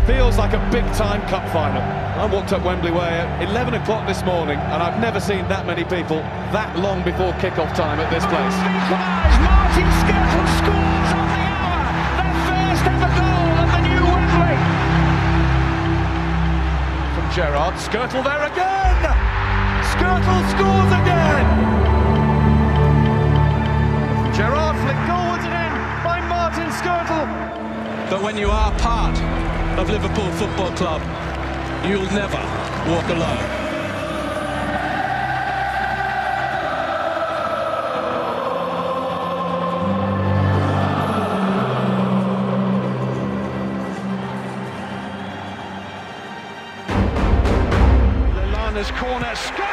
Feels like a big-time cup final. I walked up Wembley Way at 11 o'clock this morning, and I've never seen that many people that long before kick-off time at this place. Martin Skrtel scores on the hour, their first ever goal at the new Wembley. From Gerrard, Skrtel there again! Skrtel scores again! Gerrard flicked goalwards and in by Martin Skrtel. But when you are part of Liverpool Football Club, you'll never walk alone. Lallana's corner,